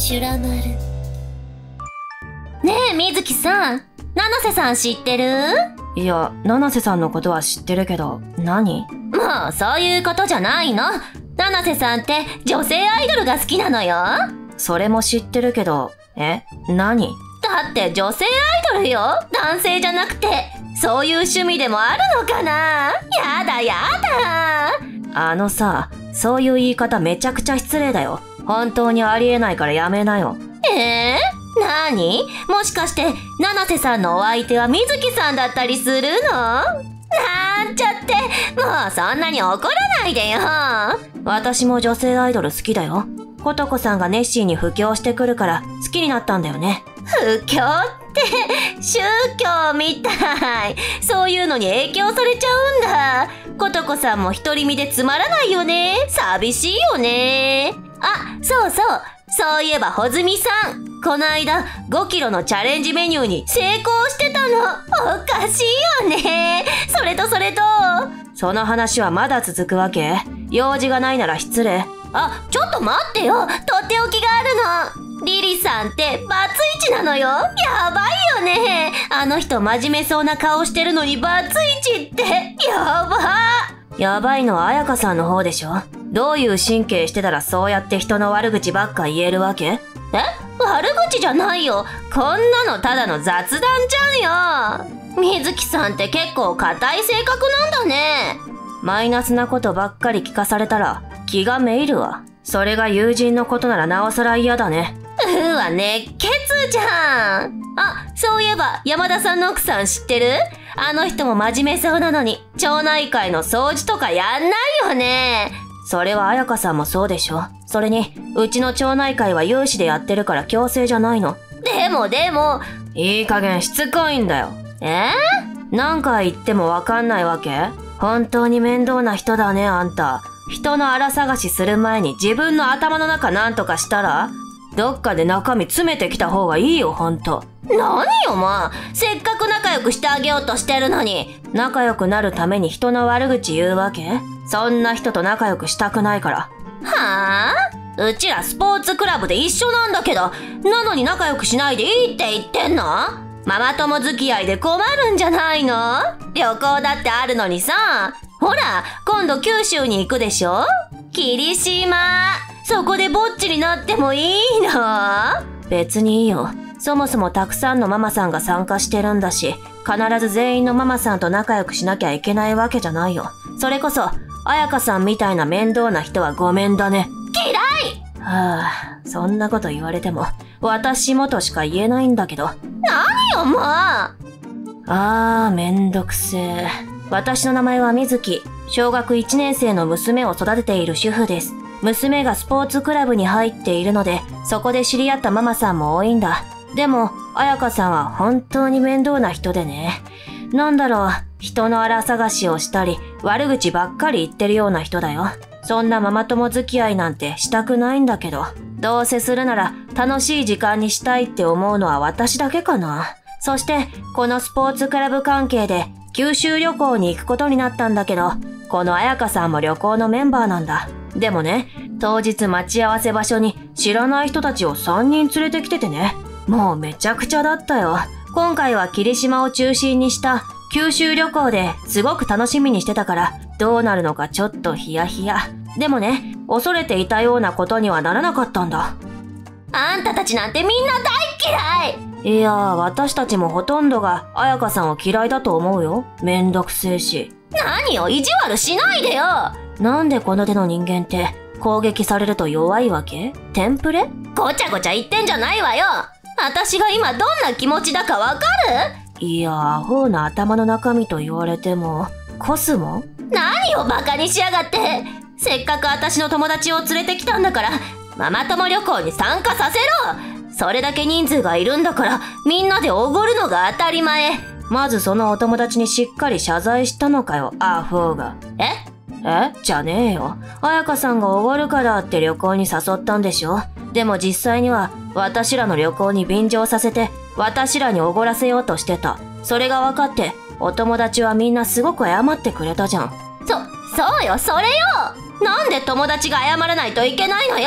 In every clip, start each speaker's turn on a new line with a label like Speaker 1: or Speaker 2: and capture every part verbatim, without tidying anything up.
Speaker 1: シュラマル。ねえ、みずきさん。七瀬さん知ってる？
Speaker 2: いや、七瀬さんのことは知ってるけど、何？
Speaker 1: もうそういうことじゃないの。七瀬さんって女性アイドルが好きなのよ。
Speaker 2: それも知ってるけど、え？何？
Speaker 1: だって女性アイドルよ。男性じゃなくて。そういう趣味でもあるのかな？やだやだ。
Speaker 2: あのさ、そういう言い方めちゃくちゃ失礼だよ。本当にありえないからやめなよ。
Speaker 1: えー、なに？もしかして七瀬さんのお相手はみずきさんだったりするの？なんちゃって、もうそんなに怒らないでよ。
Speaker 2: 私も女性アイドル好きだよ。ことこさんがネッシーに布教してくるから好きになったんだよね。
Speaker 1: 布教って宗教みたい。そういうのに影響されちゃうんだ。ことこさんも独り身でつまらないよね。寂しいよね。あ、そうそう。そういえば穂積さん、この間ごキロのチャレンジメニューに成功してたの。おかしいよね。それとそれと。
Speaker 2: その話はまだ続くわけ？用事がないなら失礼。
Speaker 1: あ、ちょっと待ってよ。とっておきがあるの。リリさんってバツイチなのよ。やばいよね。あの人真面目そうな顔してるのにバツイチってやば。
Speaker 2: やばいのは彩香さんの方でしょ。どういう神経してたらそうやって人の悪口ばっか言えるわけ？
Speaker 1: え？悪口じゃないよ。こんなのただの雑談じゃんよ。みずきさんって結構硬い性格なんだね。
Speaker 2: マイナスなことばっかり聞かされたら気がめいるわ。それが友人のことならなおさら嫌だね。
Speaker 1: うわ、熱血じゃん。あ、そういえば山田さんの奥さん知ってる？あの人も真面目そうなのに町内会の掃除とかやんないよね。
Speaker 2: それは彩香さんもそうでしょ。それにうちの町内会は有志でやってるから強制じゃないの。
Speaker 1: でもでも
Speaker 2: いい加減しつこいんだよ。
Speaker 1: え？
Speaker 2: 何回言ってもわかんないわけ？本当に面倒な人だね、あんた。人の荒探しする前に自分の頭の中なんとかしたら？どっかで中身詰めてきた方がいいよ、ほんと。
Speaker 1: 何よ、まあ。せっかく仲良くしてあげようとしてるのに。
Speaker 2: 仲良くなるために人の悪口言うわけ？そんな人と仲良くしたくないから。
Speaker 1: はぁ？うちらスポーツクラブで一緒なんだけど、なのに仲良くしないでいいって言ってんの？ママ友付き合いで困るんじゃないの？旅行だってあるのにさ。ほら、今度九州に行くでしょ？霧島。そこでぼっちになってもいいの？
Speaker 2: 別にいいよ。そもそもたくさんのママさんが参加してるんだし、必ず全員のママさんと仲良くしなきゃいけないわけじゃないよ。それこそ、彩香さんみたいな面倒な人はごめんだね。
Speaker 1: 嫌い！
Speaker 2: はぁ、そんなこと言われても、私もとしか言えないんだけど。
Speaker 1: 何よ、もう！
Speaker 2: あー、めんどくせえ。私の名前はみずき。小学いちねん生の娘を育てている主婦です。娘がスポーツクラブに入っているので、そこで知り合ったママさんも多いんだ。でも、彩香さんは本当に面倒な人でね。なんだろう、人の荒探しをしたり、悪口ばっかり言ってるような人だよ。そんなママ友付き合いなんてしたくないんだけど、どうせするなら楽しい時間にしたいって思うのは私だけかな。そして、このスポーツクラブ関係で九州旅行に行くことになったんだけど、この彩香さんも旅行のメンバーなんだ。でもね、当日待ち合わせ場所に知らない人たちをさんにん連れてきててね。もうめちゃくちゃだったよ。今回は霧島を中心にした九州旅行ですごく楽しみにしてたから、どうなるのかちょっとヒヤヒヤ。でもね、恐れていたようなことにはならなかったんだ。
Speaker 1: あんたたちなんてみんな大嫌
Speaker 2: いいやー、私たちもほとんどが彩香さんを嫌いだと思うよ。めんどくせえし。
Speaker 1: 何よ、意地悪しないでよ。
Speaker 2: なんでこの手の人間って攻撃されると弱いわけ？テンプレ？
Speaker 1: ごちゃごちゃ言ってんじゃないわよ。私が今どんな気持ちだかわか
Speaker 2: る？いや、アホな頭の中身と言われても、コスモ？
Speaker 1: 何をバカにしやがって。せっかく私の友達を連れてきたんだから、ママ友旅行に参加させろ。それだけ人数がいるんだから、みんなでおごるのが当たり前。
Speaker 2: まずそのお友達にしっかり謝罪したのかよ、アホが。
Speaker 1: え？
Speaker 2: え？じゃねえよ。彩香さんがおごるからって旅行に誘ったんでしょ？でも実際には私らの旅行に便乗させて私らにおごらせようとしてた。それが分かってお友達はみんなすごく謝ってくれたじゃん。
Speaker 1: そ、そうよ、それよ。なんで友達が謝らないといけないのよ。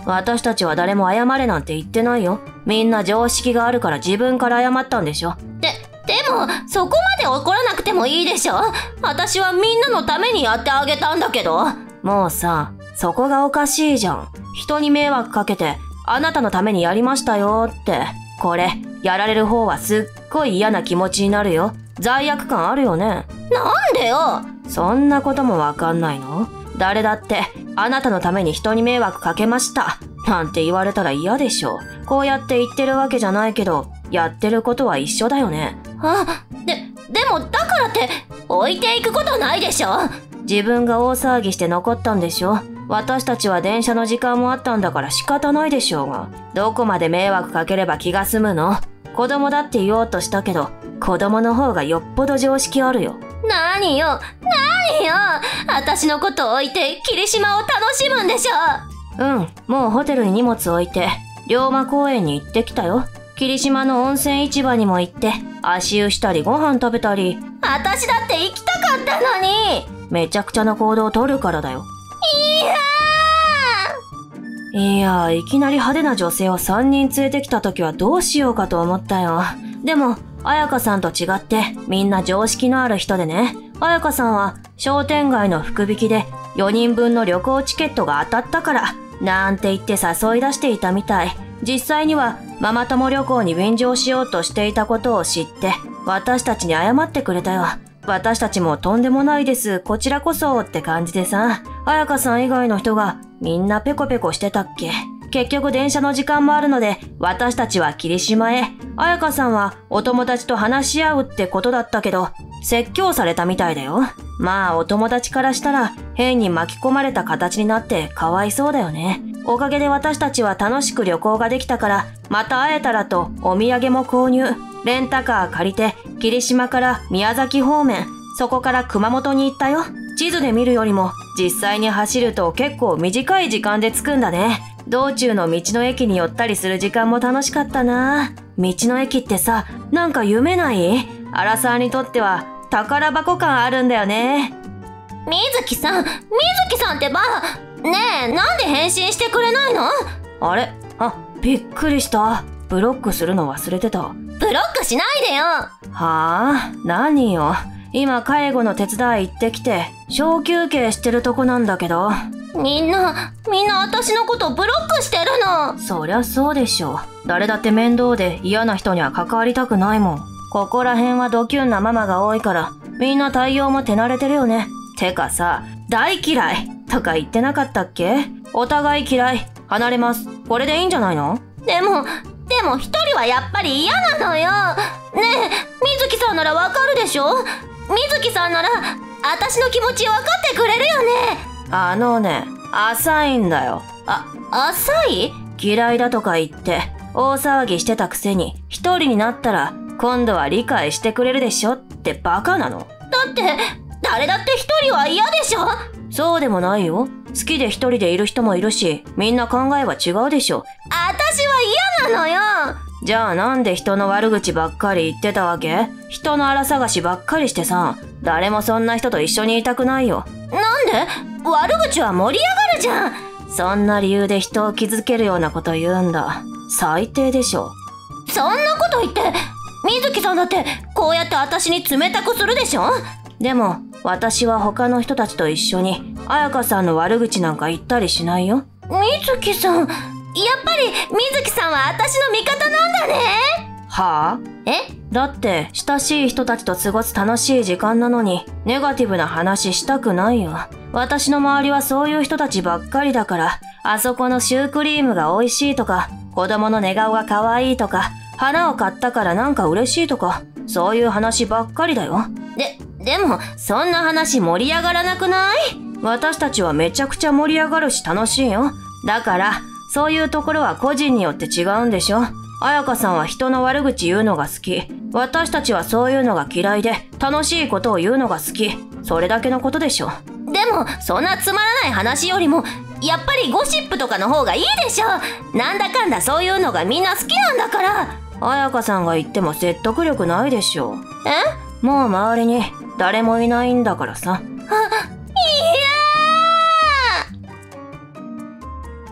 Speaker 2: 私たちは誰も謝れなんて言ってないよ。みんな常識があるから自分から謝ったんでしょ。
Speaker 1: で、でも、そこまで怒らなくてもいいでしょ。私はみんなのためにやってあげたんだけど。
Speaker 2: もうさ、そこがおかしいじゃん。人に迷惑かけて、あなたのためにやりましたよって。これ、やられる方はすっごい嫌な気持ちになるよ。罪悪感あるよね。
Speaker 1: なんでよ。
Speaker 2: そんなこともわかんないの？誰だって、あなたのために人に迷惑かけました。なんて言われたら嫌でしょ。こうやって言ってるわけじゃないけど、やってることは一緒だよね。
Speaker 1: あ、で、でもだからって、置いていくことないでしょ。
Speaker 2: 自分が大騒ぎして残ったんでしょ。私たちは電車の時間もあったんだから仕方ないでしょうが。どこまで迷惑かければ気が済むの？子供だって言おうとしたけど、子供の方がよっぽど常識あるよ。
Speaker 1: なによ、なによ。私のことを置いて霧島を楽しむんでしょ。
Speaker 2: うん、もうホテルに荷物置いて、龍馬公園に行ってきたよ。霧島の温泉市場にも行って、足湯したりご飯食べたり。
Speaker 1: 私だって行きたかったのに。
Speaker 2: めちゃくちゃな行動を取るからだよ。
Speaker 1: いや
Speaker 2: ーいやー、いきなり派手な女性をさんにん連れてきた時はどうしようかと思ったよ。でも、彩香さんと違ってみんな常識のある人でね。彩香さんは商店街の福引きでよにんぶんの旅行チケットが当たったから、なんて言って誘い出していたみたい。実際にはママ友旅行に便乗しようとしていたことを知って、私たちに謝ってくれたよ。私たちもとんでもないです、こちらこそって感じでさ。彩香さん以外の人がみんなペコペコしてたっけ。結局電車の時間もあるので、私たちは霧島へ。彩香さんはお友達と話し合うってことだったけど、説教されたみたいだよ。まあお友達からしたら変に巻き込まれた形になってかわいそうだよね。おかげで私たちは楽しく旅行ができたから、また会えたらとお土産も購入。レンタカー借りて霧島から宮崎方面、そこから熊本に行ったよ。地図で見るよりも実際に走ると結構短い時間で着くんだね。道中の道の駅に寄ったりする時間も楽しかったな。道の駅ってさ、なんか夢ない？アラサーにとっては宝箱感あるんだよね。
Speaker 1: みずきさん、みずきさんってば、ねえ、なんで返信してくれないの？
Speaker 2: あれ？あ、びっくりした。ブロックするの忘れてた。
Speaker 1: ブロックしないでよ。は
Speaker 2: あ？何よ。今介護の手伝い行ってきて、小休憩してるとこなんだけど。
Speaker 1: みんな、みんな私のことブロックしてるの。
Speaker 2: そりゃそうでしょ。誰だって面倒で嫌な人には関わりたくないもん。ここら辺はドキュンなママが多いから、みんな対応も手慣れてるよね。てかさ、大嫌いとか言ってなかったっけ？お互い嫌い。離れます。これでいいんじゃないの？
Speaker 1: でも、でも一人はやっぱり嫌なのよ。ねえ、みずきさんならわかるでしょ？みずきさんなら、私の気持ちわかってくれるよね。
Speaker 2: あのね、浅いんだよ。
Speaker 1: あ、浅い？
Speaker 2: 嫌いだとか言って、大騒ぎしてたくせに、一人になったら、今度は理解してくれるでしょってバカなの。
Speaker 1: だって、誰だって一人は嫌でしょ？
Speaker 2: そうでもないよ。好きで一人でいる人もいるし、みんな考えは違うでしょ。
Speaker 1: 私は嫌なのよ。
Speaker 2: じゃあなんで人の悪口ばっかり言ってたわけ？人の荒探しばっかりしてさ、誰もそんな人と一緒にいたくないよ。
Speaker 1: なんで？悪口は盛り上がるじゃん。
Speaker 2: そんな理由で人を傷つけるようなこと言うんだ。最低でしょ。
Speaker 1: そんなこと言って、みずきさんだってこうやって私に冷たくするでしょ？
Speaker 2: でも、私は他の人たちと一緒に、彩香さんの悪口なんか言ったりしないよ。
Speaker 1: みずきさん、やっぱりみずきさんは私の味方なんだね。
Speaker 2: はあ？
Speaker 1: え？
Speaker 2: だって親しい人たちと過ごす楽しい時間なのにネガティブな話したくないよ。私の周りはそういう人たちばっかりだから、あそこのシュークリームが美味しいとか、子供の寝顔が可愛いとか、花を買ったからなんか嬉しいとか、そういう話ばっかりだよ。
Speaker 1: で、でもそんな話盛り上がらなくない？
Speaker 2: 私たちはめちゃくちゃ盛り上がるし楽しいよ。だから、そういうところは個人によって違うんでしょ。彩香さんは人の悪口言うのが好き。私たちはそういうのが嫌いで、楽しいことを言うのが好き。それだけのことでしょ。
Speaker 1: でも、そんなつまらない話よりも、やっぱりゴシップとかの方がいいでしょ。なんだかんだそういうのがみんな好きなんだから。
Speaker 2: 彩香さんが言っても説得力ないでしょ。
Speaker 1: え？
Speaker 2: もう周りに誰もいないんだからさ。
Speaker 1: あ、いやー！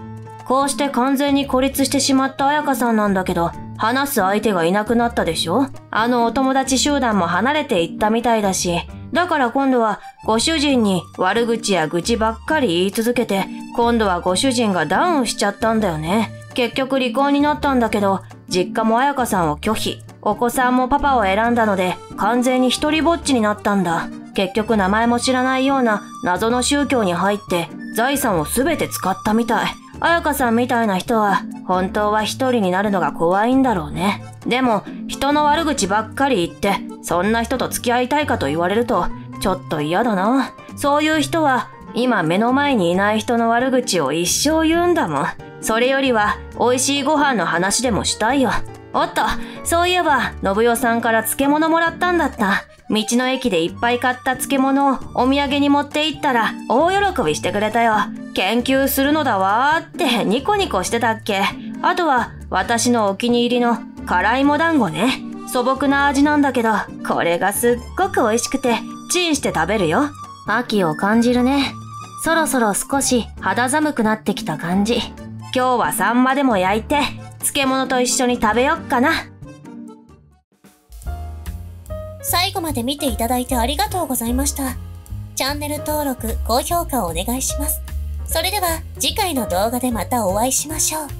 Speaker 2: こうして完全に孤立してしまった彩香さんなんだけど、話す相手がいなくなったでしょ？あのお友達集団も離れていったみたいだし、だから今度はご主人に悪口や愚痴ばっかり言い続けて、今度はご主人がダウンしちゃったんだよね。結局離婚になったんだけど、実家も彩香さんを拒否。お子さんもパパを選んだので、完全に一人ぼっちになったんだ。結局名前も知らないような謎の宗教に入って、財産をすべて使ったみたい。彩香さんみたいな人は、本当は一人になるのが怖いんだろうね。でも、人の悪口ばっかり言って、そんな人と付き合いたいかと言われると、ちょっと嫌だな。そういう人は、今目の前にいない人の悪口を一生言うんだもん。それよりは、美味しいご飯の話でもしたいよ。おっと、そういえば、信代さんから漬物もらったんだった。道の駅でいっぱい買った漬物をお土産に持って行ったら大喜びしてくれたよ。研究するのだわーってニコニコしてたっけ。あとは私のお気に入りの辛芋団子ね。素朴な味なんだけど、これがすっごく美味しくてチンして食べるよ。秋を感じるね。そろそろ少し肌寒くなってきた感じ。今日はサンマでも焼いて漬物と一緒に食べよっかな。
Speaker 1: 最後まで見ていただいてありがとうございました。チャンネル登録、高評価をお願いします。それでは次回の動画でまたお会いしましょう。